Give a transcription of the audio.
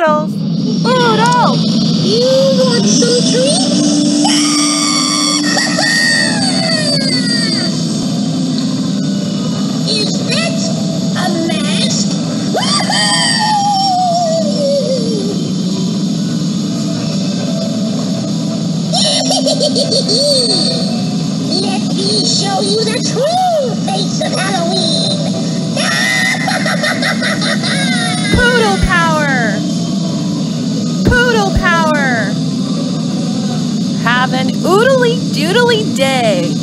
Oodles! Oodles! You want some treats? Is that a mask? Let me show you the true face of Halloween. Poodle power! Poodle power! Have an oodly doodly day!